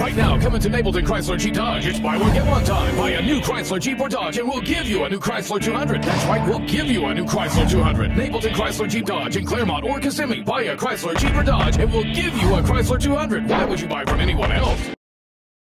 Right now, coming to Napleton Chrysler Jeep Dodge. It's buy one, get one time. Buy a new Chrysler Jeep or Dodge, and we'll give you a new Chrysler 200. That's right, we'll give you a new Chrysler 200. Napleton Chrysler Jeep Dodge in Claremont or Kissimmee. Buy a Chrysler Jeep or Dodge, and we'll give you a Chrysler 200. Why would you buy from anyone else?